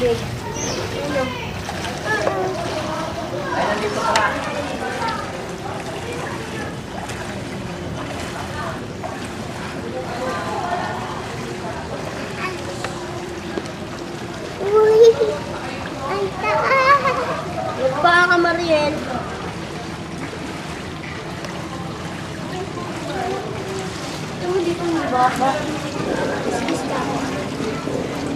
tubig. Ano? Ay, nandito pala. Uy! Ang taas! Nagpaka ka, Mariel. Ito, dito mo baka. Iskis ka.